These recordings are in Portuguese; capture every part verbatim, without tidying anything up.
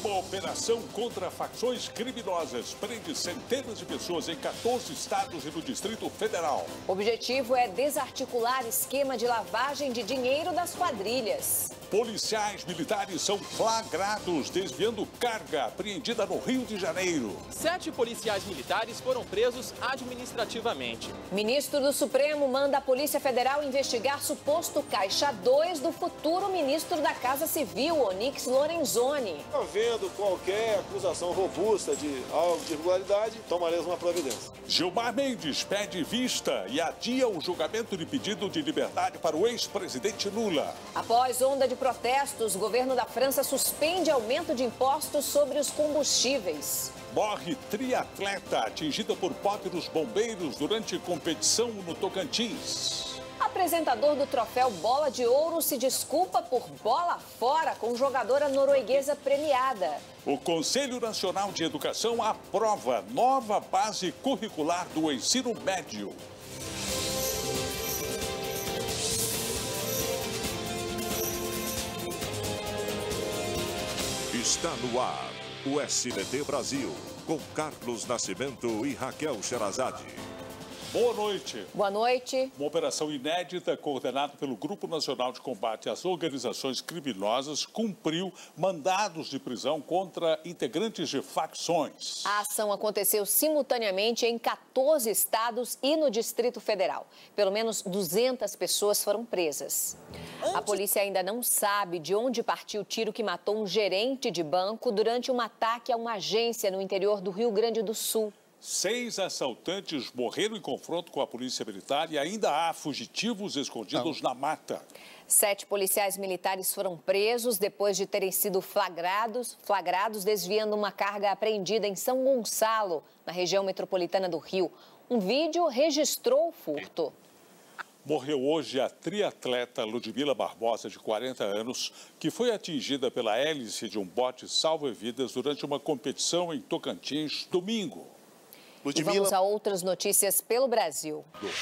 Uma operação contra facções criminosas prende centenas de pessoas em quatorze estados e no Distrito Federal. O objetivo é desarticular esquema de lavagem de dinheiro das quadrilhas. Policiais militares são flagrados desviando carga apreendida no Rio de Janeiro. Sete policiais militares foram presos administrativamente. Ministro do Supremo manda a Polícia Federal investigar suposto caixa dois do futuro ministro da Casa Civil, Onyx Lorenzoni. Havendo qualquer acusação robusta de algo de irregularidade, tomaremos uma providência. Gilmar Mendes pede vista e adia o julgamento de pedido de liberdade para o ex-presidente Lula. Após onda de protestos, o governo da França suspende aumento de impostos sobre os combustíveis. Morre triatleta atingida por pote dos bombeiros durante competição no Tocantins. Apresentador do troféu Bola de Ouro se desculpa por bola fora com jogadora norueguesa premiada. O Conselho Nacional de Educação aprova nova base curricular do ensino médio. Está no ar o S B T Brasil, com Carlos Nascimento e Raquel Sherazade. Boa noite. Boa noite. Uma operação inédita coordenada pelo Grupo Nacional de Combate às Organizações Criminosas cumpriu mandados de prisão contra integrantes de facções. A ação aconteceu simultaneamente em quatorze estados e no Distrito Federal. Pelo menos duzentas pessoas foram presas. A polícia ainda não sabe de onde partiu o tiro que matou um gerente de banco durante um ataque a uma agência no interior do Rio Grande do Sul. Seis assaltantes morreram em confronto com a polícia militar e ainda há fugitivos escondidos não. na mata. Sete policiais militares foram presos depois de terem sido flagrados, flagrados desviando uma carga apreendida em São Gonçalo, na região metropolitana do Rio. Um vídeo registrou o furto. Morreu hoje a triatleta Ludmila Barbosa, de quarenta anos, que foi atingida pela hélice de um bote salva-vidas durante uma competição em Tocantins, domingo. Ludmila... E vamos a outras notícias pelo Brasil.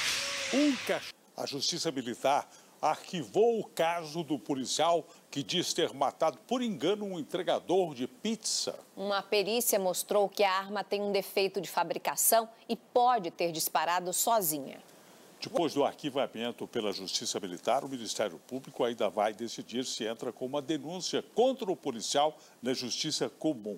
Um cach... A Justiça Militar arquivou o caso do policial que diz ter matado por engano um entregador de pizza. Uma perícia mostrou que a arma tem um defeito de fabricação e pode ter disparado sozinha. Depois do arquivamento pela Justiça Militar, o Ministério Público ainda vai decidir se entra com uma denúncia contra o policial na Justiça Comum.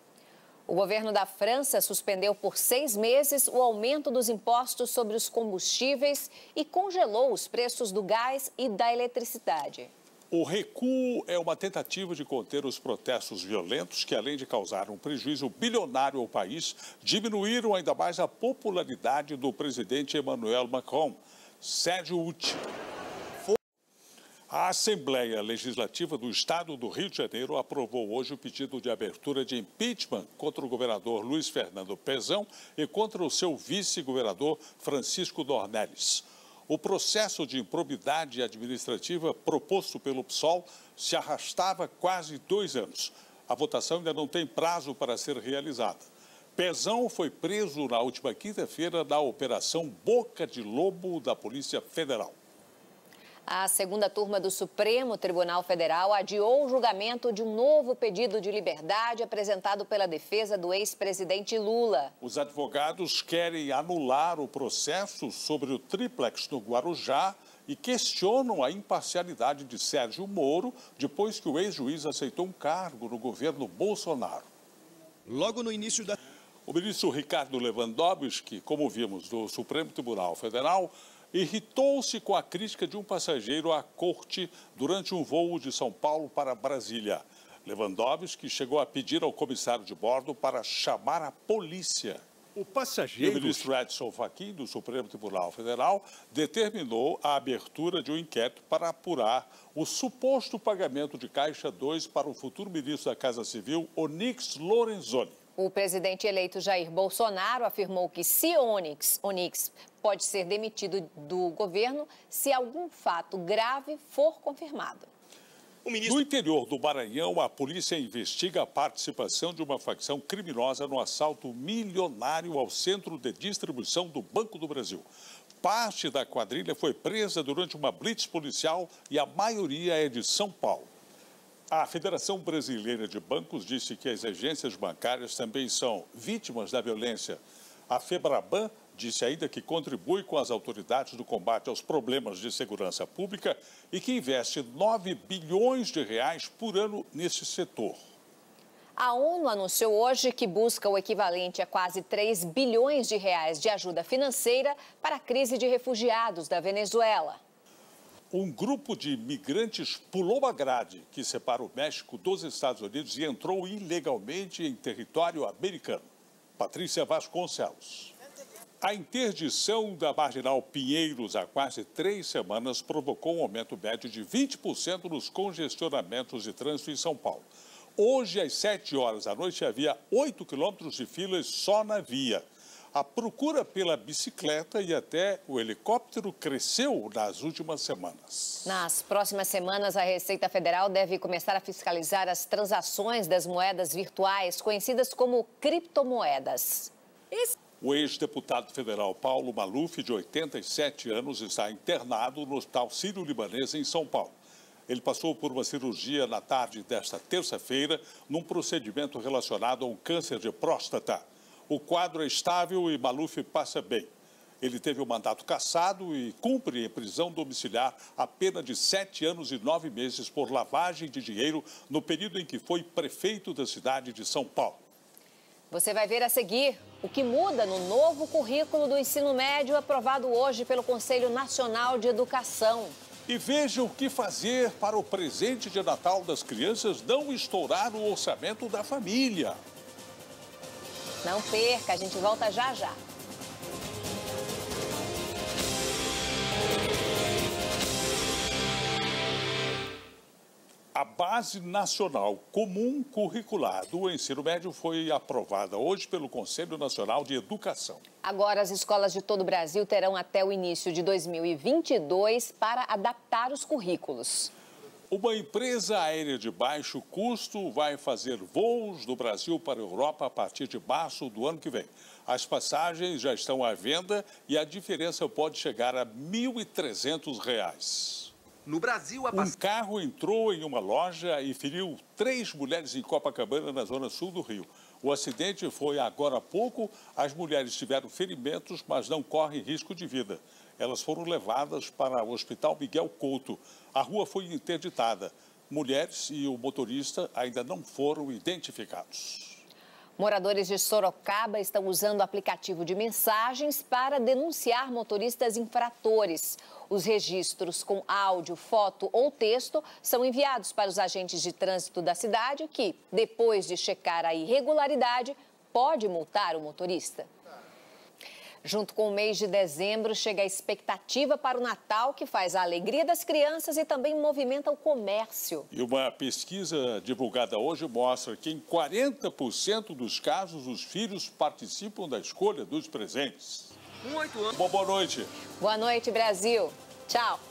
O governo da França suspendeu por seis meses o aumento dos impostos sobre os combustíveis e congelou os preços do gás e da eletricidade. O recuo é uma tentativa de conter os protestos violentos que, além de causar um prejuízo bilionário ao país, diminuíram ainda mais a popularidade do presidente Emmanuel Macron. Sérgio Uti. A Assembleia Legislativa do Estado do Rio de Janeiro aprovou hoje o pedido de abertura de impeachment contra o governador Luiz Fernando Pezão e contra o seu vice-governador Francisco Dornelles. O processo de improbidade administrativa proposto pelo P SOL se arrastava quase dois anos. A votação ainda não tem prazo para ser realizada. Pezão foi preso na última quinta-feira na Operação Boca de Lobo da Polícia Federal. A segunda turma do Supremo Tribunal Federal adiou o julgamento de um novo pedido de liberdade apresentado pela defesa do ex-presidente Lula. Os advogados querem anular o processo sobre o triplex no Guarujá e questionam a imparcialidade de Sérgio Moro depois que o ex-juiz aceitou um cargo no governo Bolsonaro. Logo no início da... O ministro Ricardo Lewandowski, como vimos do Supremo Tribunal Federal, irritou-se com a crítica de um passageiro à corte durante um voo de São Paulo para Brasília. Lewandowski chegou a pedir ao comissário de bordo para chamar a polícia. O passageiro... E o ministro Edson Fachin, do Supremo Tribunal Federal, determinou a abertura de um inquérito para apurar o suposto pagamento de Caixa dois para o futuro ministro da Casa Civil, Onyx Lorenzoni. O presidente eleito Jair Bolsonaro afirmou que se Onyx, Onyx pode ser demitido do governo se algum fato grave for confirmado. Ministro... No interior do Maranhão, a polícia investiga a participação de uma facção criminosa no assalto milionário ao centro de distribuição do Banco do Brasil. Parte da quadrilha foi presa durante uma blitz policial e a maioria é de São Paulo. A Federação Brasileira de Bancos disse que as agências bancárias também são vítimas da violência. A FEBRABAN disse ainda que contribui com as autoridades no combate aos problemas de segurança pública e que investe nove bilhões de reais por ano nesse setor. A ONU anunciou hoje que busca o equivalente a quase três bilhões de reais de ajuda financeira para a crise de refugiados da Venezuela. Um grupo de migrantes pulou a grade que separa o México dos Estados Unidos e entrou ilegalmente em território americano. Patrícia Vasconcelos. A interdição da Marginal Pinheiros há quase três semanas provocou um aumento médio de vinte por cento nos congestionamentos de trânsito em São Paulo. Hoje, às sete horas da noite, havia oito quilômetros de filas só na via. A procura pela bicicleta e até o helicóptero cresceu nas últimas semanas. Nas próximas semanas, a Receita Federal deve começar a fiscalizar as transações das moedas virtuais, conhecidas como criptomoedas. Esse... O ex-deputado federal Paulo Maluf, de oitenta e sete anos, está internado no Hospital Sírio-Libanês, em São Paulo. Ele passou por uma cirurgia na tarde desta terça-feira, num procedimento relacionado a um câncer de próstata. O quadro é estável e Maluf passa bem. Ele teve o mandato cassado e cumpre em prisão domiciliar a pena de sete anos e nove meses por lavagem de dinheiro no período em que foi prefeito da cidade de São Paulo. Você vai ver a seguir o que muda no novo currículo do ensino médio aprovado hoje pelo Conselho Nacional de Educação. E veja o que fazer para o presente de Natal das crianças não estourar o orçamento da família. Não perca, a gente volta já já. A Base Nacional Comum Curricular do Ensino Médio foi aprovada hoje pelo Conselho Nacional de Educação. Agora, as escolas de todo o Brasil terão até o início de dois mil e vinte e dois para adaptar os currículos. Uma empresa aérea de baixo custo vai fazer voos do Brasil para a Europa a partir de março do ano que vem. As passagens já estão à venda e a diferença pode chegar a mil e trezentos reais. No Brasil, a Um carro entrou em uma loja e feriu três mulheres em Copacabana, na zona sul do Rio. O acidente foi agora há pouco. As mulheres tiveram ferimentos, mas não correm risco de vida. Elas foram levadas para o Hospital Miguel Couto. A rua foi interditada. Mulheres e o motorista ainda não foram identificados. Moradores de Sorocaba estão usando o aplicativo de mensagens para denunciar motoristas infratores. Os registros com áudio, foto ou texto são enviados para os agentes de trânsito da cidade que, depois de checar a irregularidade, pode multar o motorista. Junto com o mês de dezembro, chega a expectativa para o Natal, que faz a alegria das crianças e também movimenta o comércio. E uma pesquisa divulgada hoje mostra que em quarenta por cento dos casos os filhos participam da escolha dos presentes. um oito anos. Bom, boa noite. Boa noite, Brasil. Tchau.